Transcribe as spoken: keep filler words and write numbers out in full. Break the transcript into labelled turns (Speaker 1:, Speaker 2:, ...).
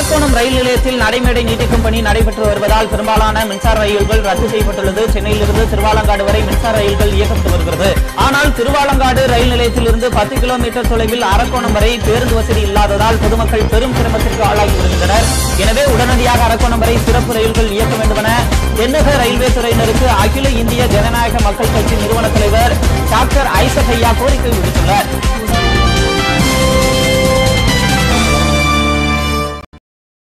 Speaker 1: அரக்கோணம் ரயில் நிலையத்தில் நடைமேடை நீட்டிக்கும் பணி நடைபெற்று வருவதால் பெரும்பாலான மின்சார ரயில்கள் ரத்து செய்யப்பட்டுள்ளது. சென்னையிலிருந்து திருவாலங்காடு வரை மின்சார ரயில்கள் இயக்கப்பட்டு வருகிறது. ஆனால் திருவாலங்காடு ரயில் நிலையத்திலிருந்து பத்து கிலோமீட்டர் தொலைவில் அரக்கோணம் வரை பேருந்து வசதி இல்லாததால் பொதுமக்கள் பெரும் சிரமத்திற்கு ஆளாகி வருகின்றனர். எனவே உடனடியாக அரக்கோணம் வரை சிறப்பு ரயில்கள் இயக்க வேண்டுமென தென்னக ரயில்வே துறையினருக்கு அகில இந்திய ஜனநாயக மக்கள் கட்சி நிறுவன தலைவர் டாக்டர் ஐசக் ஐயா கோரிக்கை விடுத்துள்ளார்.